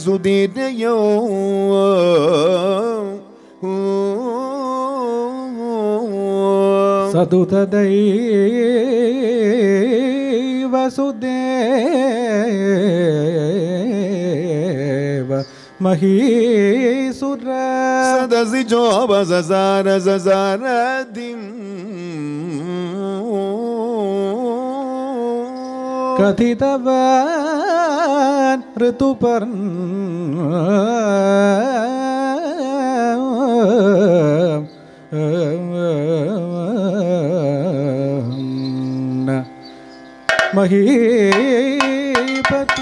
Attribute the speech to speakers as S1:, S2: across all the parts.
S1: वसुधीर्ययो
S2: सदुतदैव वसुदेव महीसुर
S1: सदसिजो वससार ससारदिं
S2: कथितवान् ऋतुपर्ण महीपति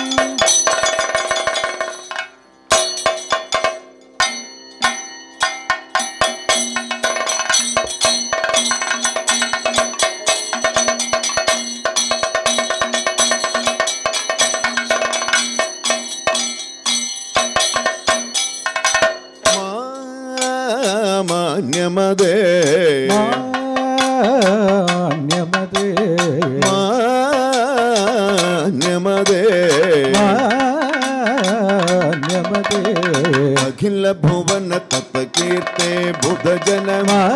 S1: मान्यमदे
S2: मान्यमदे
S1: मान्यमदे
S2: मान्यमदे
S1: अखिल भुवन तत्कीर्ते बुध जन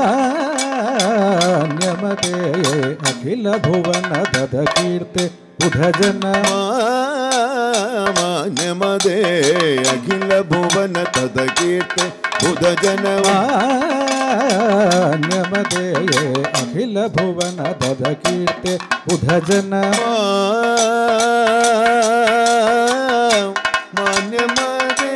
S2: मान्यमदे अखिल भुवन तत्कीर्ते बुध जन
S1: मान्यमदे अखिल भुवन तत्कीर्ते बुध जन
S2: मान्यमदे अखिल भुवन तत्कीर्ते बुध जन
S1: मान्यमदे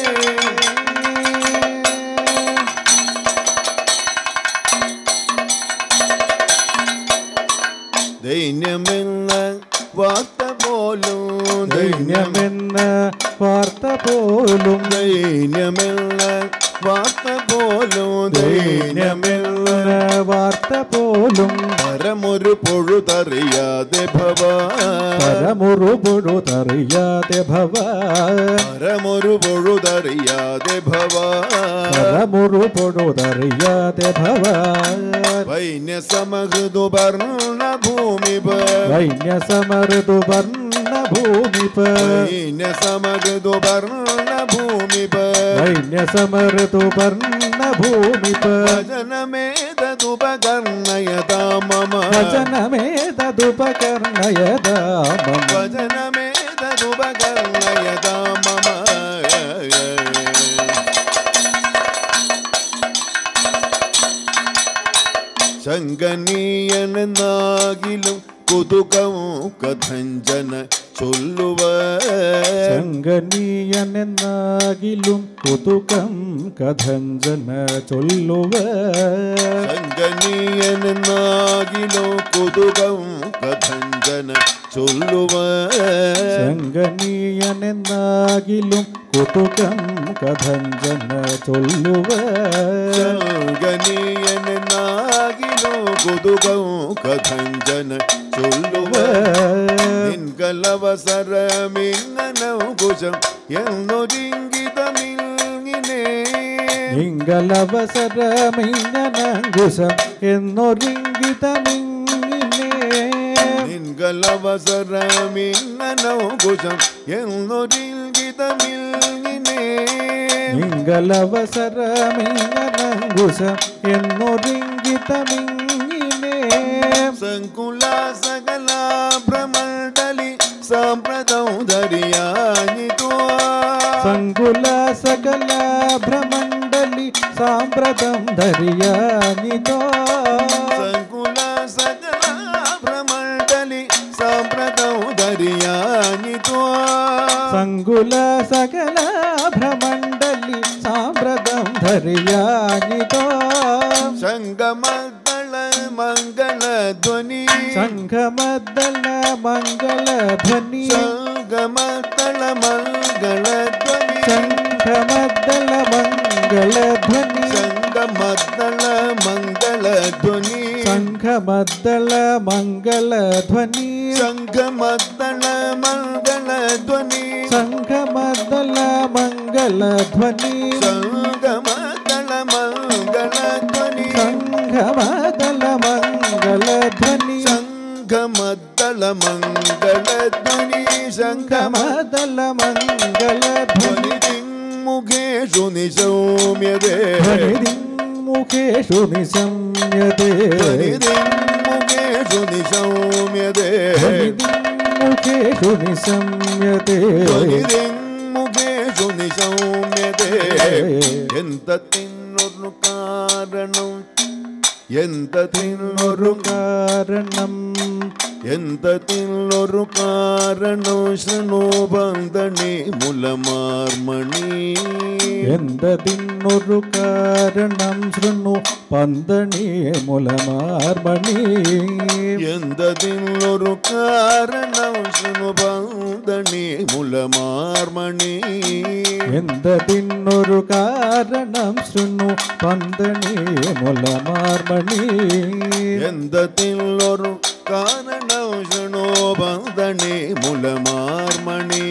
S1: दैन्यमेन्न वार्ത്ത പോലും
S2: दैन्यमेन्न വാർത്ത പോലും
S1: दैन्यमेन्न വാർത്ത പോലും
S2: दैन्यमेन्न വാർത്ത പോലും
S1: പരമൊരു പൊഴുതറിയാതെ
S2: പരമൊരു പൊഴുതറിയാതെ
S1: പരമൊരു പൊഴുതറിയാതെ
S2: പരമൊരു പൊഴുതറിയാതെ
S1: വൈന്യസമഹൃദുപർണ ഭൂമിപ
S2: വൈന്യസമഋതുപർണ ഭൂമിപ
S1: വൈന്യസമഹൃദുപർണ ഭൂമിപ
S2: വൈന്യസമഋതുപർണ ഭൂമിപ
S1: ഭജനമേതദുപകർണയതാ മമ
S2: ഭജനമേതദുപകർണയതാ മമ
S1: ഭജനമേതദുപകർണയതാ മമ ശങ്കനീയനെന്നാകിലും കുതുകം കഥഞ്ജന ചൊല്ലുവ
S2: ശങ്കനീയനെന്നാകിലും കുതുകം കഥഞ്ജന ചൊല്ലുവ
S1: ശങ്കനീയനെന്നാകിലും കുതുകം കഥഞ്ജന ചൊല്ലുവ
S2: ശങ്കനീയനെന്നാകിലും കുതുകം കഥഞ്ജന ചൊല്ലുവ
S1: ശങ്കനീയനെന്നാകിലും കുതുകം കഥഞ്ജന ചൊല്ലുവ നിൻകലവസരമിങ്ങനൗകുശം എന്നൊരിങ്കിതമിങ്ങിനേ
S2: നിൻകലവസരമിങ്ങനങ്കുശം എന്നൊരിങ്കിതമിങ്ങിനേ
S1: നിൻകലവസരമിങ്ങനൗകുശം എന്നൊരിങ്കിതമിങ്ങിനേ
S2: നിൻകലവസരമിങ്ങനങ്കുശം എന്നൊരിങ്കിതമിങ്ങിനേ
S1: സങ്കുലാസകലാഭ്രമണ്ഡലി സാമ്പ്രതം ധരിയാഞ്ഞിതോ
S2: സങ്കുലാസകലാഭ്രമണ്ഡലി സാമ്പ്രതം ധരിയാഞ്ഞിതോ
S1: സങ്കുലാസകലാഭ്രമണ്ഡലി സാമ്പ്രതം ധരിയാഞ്ഞിതോ
S2: സങ്കുലാസകലാഭ്രമണ്ഡലി സാമ്പ്രതം ധരിയാഞ്ഞിതോ
S1: സംഗമദള മംഗളധ്വനി
S2: സംഗമദള മംഗളധ്വനി
S1: സംഗമദള മംഗളധ്വനി
S2: സംഗമദള മംഗളധ്വനി
S1: സംഗമദള മംഗളധ്വനി
S2: സംഗമദള മംഗളധ്വനി
S1: സംഗമദള മംഗളധ്വനി
S2: സംഗമദള മംഗളധ്വനി
S1: സംഗമദള മംഗളധ്വനി
S2: സംഗമദള മംഗളധ്വനി
S1: സംഗമദള മംഗളധ്വനി സംഗമദള
S2: സംഗമദള മംഗളധ്വനി
S1: മുഖേഷു നിശൗമ്യതേ
S2: മുഖേഷു നിശമ്യതേ
S1: മുഖേഷു നിശൗമ്യതേ
S2: മുഖേഷു നിശമ്യതേ
S1: മുഖേഷു നിശൗമ്യതേ എന്തത്തിനൊരു കാരണം എന്തത്തിനൊരു കാരണം എന്തത്തിനൊരു കാരണം ശൃണു ബന്ധണി മുലമാർമണി
S2: എന്തതിനൊരു കാരണം ശൃണു പന്തണി മുലമാർമണി
S1: എന്തതിനൊരു കാരണം ശൃണു പന്തണി മുലമാർമണി
S2: എന്തതിനൊരു കാരണം ശൃണു പന്തണി മുലമാർമണി
S1: എന്തതിനൊരു കാരണം ശൃണു പന്തണി മുലമാർമണി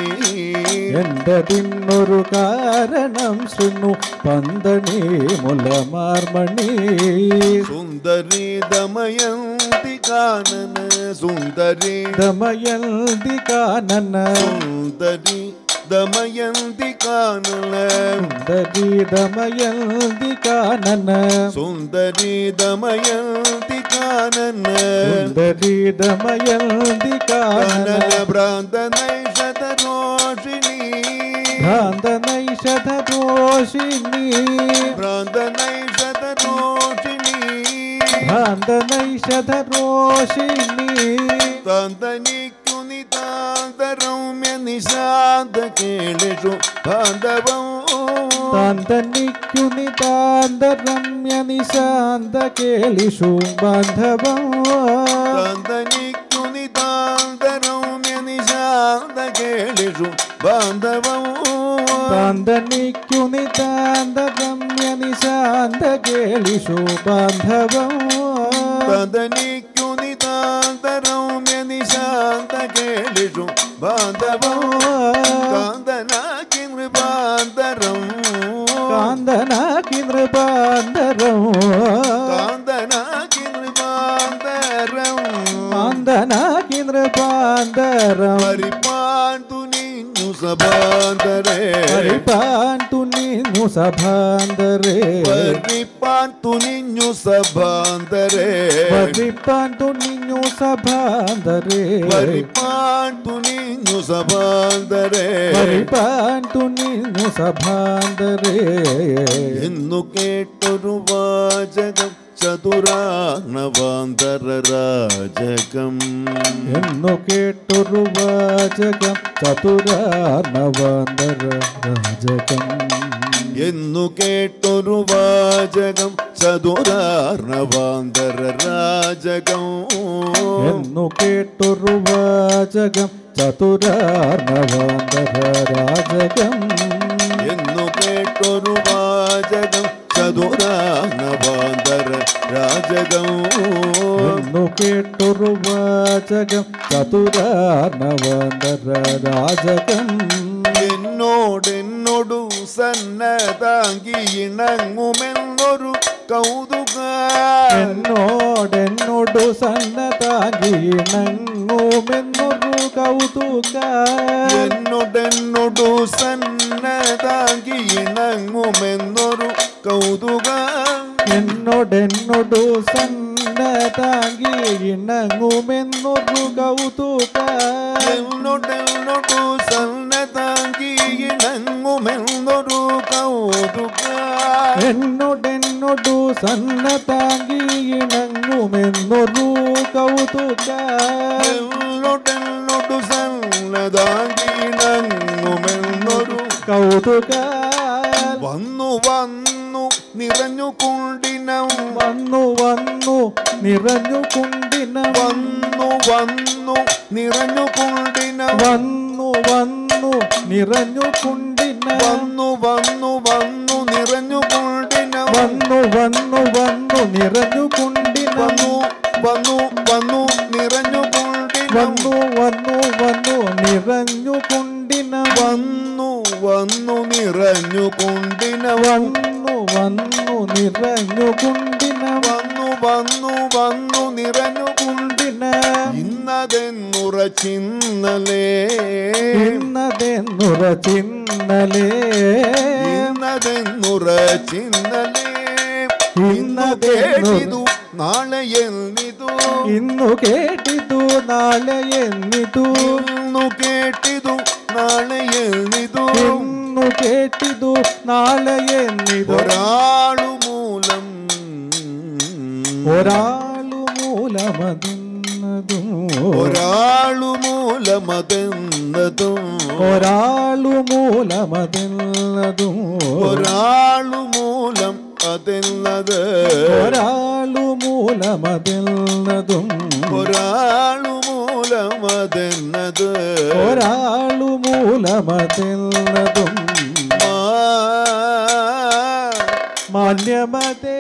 S2: എന്തതിനൊരു കാരണം ശൃണു പന്തണി മുലമാർമണി
S1: സുന്ദരി ദമയന്തി കാനന സുന്ദരി
S2: ദമയന്തി കാനന
S1: സുന്ദരി ദമയന്തി കാനന
S2: സുന്ദരി ദമയന്തി കാനന
S1: സുന്ദരി ദമയന്തി കാനന
S2: സുന്ദരി ദമയന്തി കാനന
S1: ഭ്രാന്ത നൈഷധരോഷിണി
S2: ഭ്രാന്ത നൈഷധരോഷിണി
S1: ഭ്രാന്ത നൈഷധരോഷിണി
S2: ഭ്രാന്ത നൈഷധരോഷിണി
S1: തന്തനിക്കു നിതാന്തരൗമ്യ നിശാന്ത കേളിഷു ബാന്ധവം
S2: താന്തനിക്കു നിതാന്തരമ്യ നിശാന്ത കേളിഷു ബാന്ധവം
S1: തന്തനിക്കു നിതാന്തരൗമ്യ നിശാന്ത കേളിഷു ബാന്ധവം
S2: താന്തനിക്കു നിതാന്തരമ്യ നിശാന്ത കേളിഷു ബാന്ധവം
S1: തന്തനിക്കു നിതാന്തരൗമ്യ നിശാന്ത കേളിഷു ബാന്ധവം കാന്തനാക്കി നൃപാന്തരം
S2: കാന്തനാക്കി നൃപാന്തരം
S1: കാന്തനാക്കി നൃപാന്തരം
S2: കാന്തനാക്കി നൃപാന്തരം
S1: പരിപ്പാൻ തുനിഞ്ഞു സഭാന്തരേ
S2: പരിപ്പാൻ തുനിഞ്ഞു സഭാന്തരേ
S1: പരിപ്പാൻ തുനിഞ്ഞു സഭാന്തരേ
S2: പരിപ്പാൻ തുനിഞ്ഞു സഭാന്തരേ
S1: പരിപ്പാൻ തുനിഞ്ഞു സഭാന്തരേ
S2: പരിപ്പാൻ തുനിഞ്ഞു സഭാന്തരേ
S1: എന്നു കേട്ടൊരു വാചകം ചതുരാർണവാന്തര രാജകം
S2: എന്നു കേട്ടൊരു വാചകം ചതുരാർണവാന്തര രാജകം
S1: എന്നു കേട്ടൊരു വാചകം ചതുരാർണവാന്തര രാജകം
S2: എന്നു കേട്ടൊരു വാചകം ചതുരാർണവാന്തര രാജകം
S1: എന്നു കേട്ടൊരു വാചകം ചതുരാർണവാന്തര രാജകം
S2: എന്നു കേട്ടൊരു വാചകം ചതുരാർണവാന്തര രാജകം
S1: എന്നോടു സന്നതാങ്കി ഇണങ്ങുമെന്നൊരു കൗതുക
S2: എന്നോടു സന്നതാങ്കി ഇണങ്ങുമെന്നൊരു കൗതുക
S1: എന്നോടു സന്നതാങ്കി ഇണങ്ങുമെന്നൊരു കൗതുക
S2: എന്നോടു സന്നതാങ്കി ഇണങ്ങുമെന്നൊരു കൗതുക
S1: എന്നോടു സന്നതാങ്കി ഇണങ്ങുമെന്നൊരു കൗതുക
S2: എന്നോടു സന്നതാങ്കി ഇണങ്ങുമെന്നൊരു കൗതുക
S1: എന്നോടു സന്നതാങ്കി ഇണങ്ങുമെന്നൊരു
S2: കൗതുക
S1: വന്നു വന്നു നിറഞ്ഞു കുണ്ടിനം
S2: വന്നു വന്നു നിറഞ്ഞു കുണ്ടിനം
S1: വന്നു വന്നു നിറഞ്ഞു കുണ്ടിനം
S2: വന്നു വന്നു നിറഞ്ഞു കുണ്ടിനം
S1: വന്നു വന്നു വന്നു നിറഞ്ഞു കുണ്ടിനം
S2: വന്നു വന്നു വന്നു നിറഞ്ഞു കുണ്ടിനം
S1: വന്നു വന്നു വന്നു നിറഞ്ഞു കുണ്ടിനം
S2: വന്നു വന്നു വന്നു നിറഞ്ഞു കുണ്ടിനം
S1: വന്നു വന്നു നിറഞ്ഞു കുണ്ടിനം
S2: വന്നു വന്നു നിറഞ്ഞു കുണ്ടിനം
S1: വന്നു വന്നു വന്നു നിറഞ്ഞു
S2: കുണ്ടിനം
S1: ഇന്നതെന്നുറച്ചിന്നലേ
S2: ഇന്നതെന്നുറച്ചിന്നലേ
S1: ഇന്നതെന്നുറച്ചിന്നലേ ഇന്നു കേട്ടിതു നാളെ എന്നിതു
S2: ഇന്നു കേട്ടിതു നാളെ എന്നിതു
S1: ഇന്നു കേട്ടിതു നാളെ എന്നിതു
S2: ഇന്നു കേട്ടിതു നാളെ എന്നിതു
S1: ഒരാളു മൂലം
S2: ഒരാളു മൂലമതെന്നതും
S1: ഒരാളു മൂലമതെന്നതും
S2: ഒരാളു മൂലമതെന്നതും
S1: ഒരാളു മൂലം അതെന്നത്
S2: ഒരാളു മൂലമതെന്നതും
S1: ഒരാളു മൂലമതെന്നത്
S2: ഒരാളു മൂലമതെന്നതും മാന്യമതേ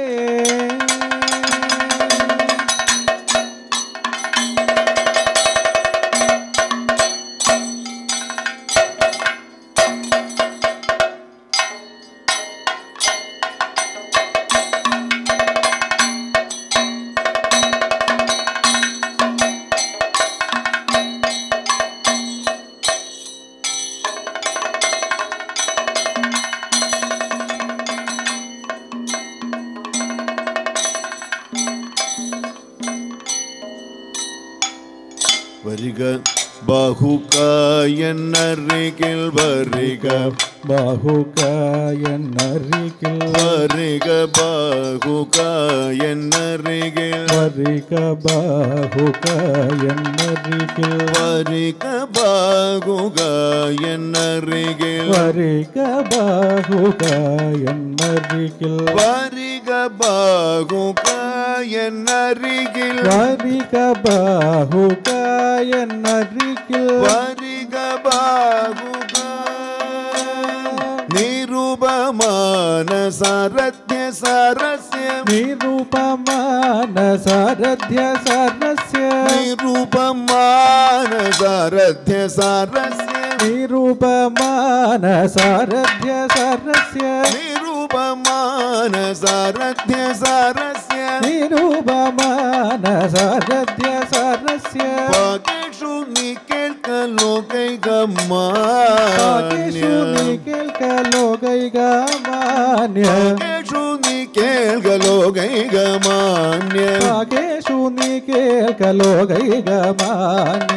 S1: വരിക ബാഹുകായന്നരികിൽ വരിക
S2: ബാഹുകായന്നരികിൽ
S1: വരിക ബാഹുകായന്നരികിൽ
S2: വരിക ബാഹുകായന്നരികിൽ
S1: വരിക ബാഹുകായന്നരികിൽ
S2: വരിക ബാഹുകായന്നരികിൽ
S1: വരിക ബാഹുകായന്നരികിൽ
S2: വരിക ബാഹുകായന്നരികിൽ
S1: വരിക ബാഹുക നിരൂപമാന സാരഥ്യ സാരസ്യ
S2: നിരൂപമാന സാരഥ്യ സാരസ്യ
S1: നിരൂപമാന സാരഥ്യ സാരസ്യ
S2: നിരൂപമാന സാരഥ്യ സാരസ്യ
S1: നിരൂപമാന സാരഥ്യ സാരസ്യ
S2: നിരൂപമാന സാരഥ്യ സാരസ്യ
S1: വാകേഷു നീ കേൾക്കലോ
S2: വാകേഷു നീ കേൾക്കലോ ഗൈകമാന്യ
S1: വാകേഷു നീ കേൾക്കലോ ഗൈകമാന്യ
S2: വാകേഷു നീ കേൾക്കലോ ഗൈകമാന്യ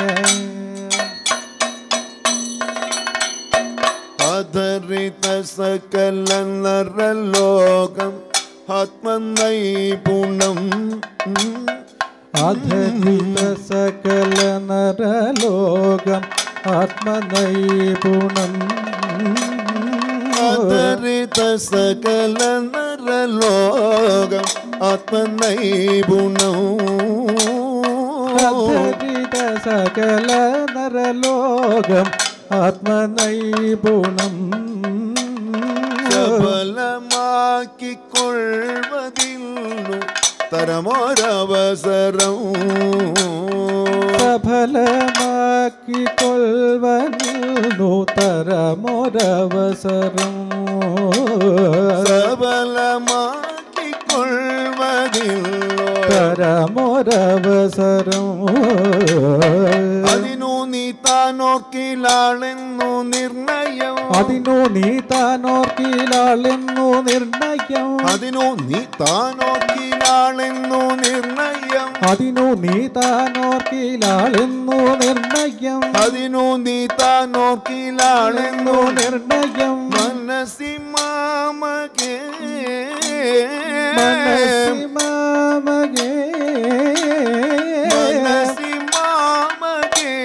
S1: ആധരിത സകല നരലോകം ആത്മനൈപുണം
S2: ആധരിത സകല നരലോകം ആത്മനൈപുണം
S1: ആധരിത സകല നരലോകം ആത്മനൈപുണം
S2: ആധരിത സകല നരലോകം ആത്മനൈപുണം
S1: സഫലമാക്കിക്കൊള്ളുവതിന്നു തരമൊരവസരം
S2: സഫലമാക്കിക്കൊള്ളുവതിന്നു തരമൊരവസരം
S1: സഫലമാക്കിക്കൊള്ളുവതിന്നു
S2: തരമൊരവസരം
S1: അതിനു നീ താനോക്കിലാളെന്നു നിർണയം
S2: അതിനു നീ താനോർക്കിലാളെന്നു നിർണയം
S1: അതിനു നീ താനോക്കിലാളെന്നു നിർണയം
S2: അതിനു നീ താനോർക്കിലാളെന്നു നിർണയം
S1: അതിനു നീ താനോക്കിലാളെന്നു
S2: നിർണയം
S1: മനസ്സി മാമകേ
S2: മനസ്സി മാമകേ
S1: മനസ്സി മാമകേ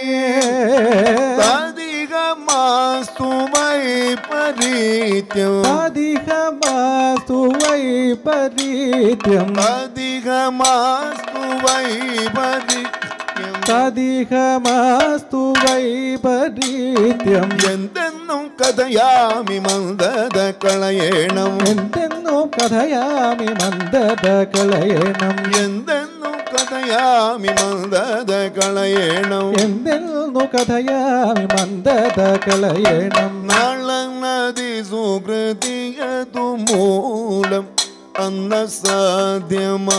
S1: തദികമാസ്തു വൈപരീത്യം
S2: തദികമാസ്തു വൈപരീത്യം
S1: തദികമാസ്തു വൈപരീത്യം
S2: തദികമാസ്തു വൈപരീത്യം
S1: എന്തെന്നും കഥയാമി മന്ദത കളയണം
S2: എന്തെന്നു കഥയാമി മന്ദത കളയണം
S1: എന്തെന്നും കഥയാമി മന്ദത കളയണം
S2: എന്തെന്നു കഥയാമി മന്ദത കളയണം
S1: നളനദി സുകൃതിയതു മൂലം അന്ന സാധ്യമാ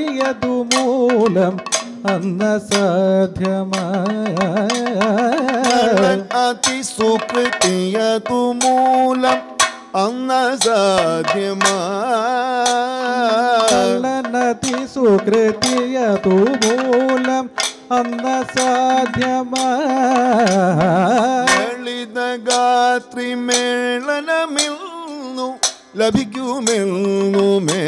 S2: സുകൃതിയതു മൂലം അന്ന സാധ്യമായ
S1: അതിസുകൃതിയതു മൂലം അന്നസാധ്യമാ
S2: അതിസുകൃതിയതു മൂലം അന്നസാധ്യമാ
S1: ലളിതഗാത്രി മേളനമിന്നു ലഭിക്കുമെന്നുമേ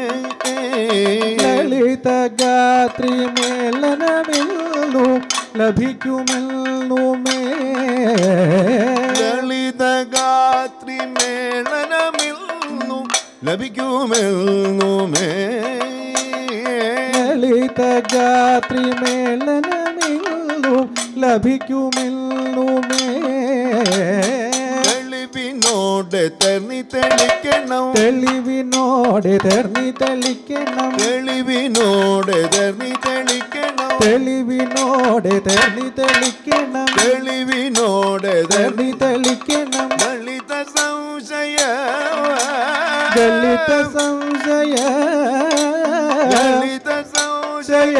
S2: ലളിതഗാത്രി മേളനമിന്നു ലഭിക്കുമെന്നുമേ
S1: ലളിതഗാത്രി മേളനമിന്നു ലഭിക്കുമെന്നുമേ
S2: ലളിതഗാത്രി മേളനമിന്നു ലഭിക്കുമെന്നുമേ
S1: തെളിവിനോടെ തെർന്നി തെളിക്കണം
S2: തെളിവിനോടെ തെർന്നി തെളിക്കണം
S1: തെളിവിനോടെ തെർന്നി തെളിക്കണം
S2: തെളിവിനോടെ തെർന്നി തെളിക്കണം
S1: തെളിവിനോടെ
S2: തെർന്നി തെളിക്കണം
S1: ദളിത സംശയ
S2: ദളിത സംശയ
S1: ദളിത സംശയ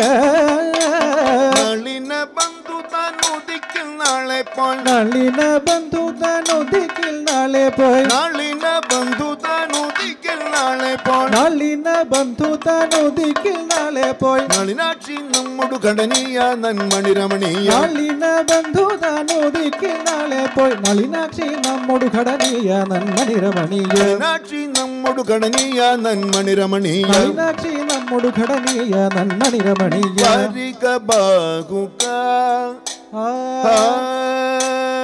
S1: നളിന ബന്ധു തനുദിക്കിൽ നാളെ പോൾ
S2: നളിന ബന്ധു തനുദിക്കിൽ നാളെ പോയി
S1: നളിന ബന്ധു തനുദിക്കിൽ നാളെ പോൾ
S2: നളിന ബന്ധു തനുദിക്കിൽ നാളെ പോയി
S1: നളിനാക്ഷി നമ്മോടു ഘടനീയ നന്മണി രമണീയ
S2: നളിന ബന്ധു തനുദിക്കിൽ നാളെ പോയി നളിനാക്ഷി നമ്മോടു ഘടനീയ നന്മണി രമണീയ
S1: നളിനാക്ഷി നമ്മോടു ഘടനീയ നന്മണി രമണീയ
S2: നളിനാക്ഷി നമ്മോടു ഘടനീയ നന്മണി രമണീയ
S1: വരിക ബാഹുക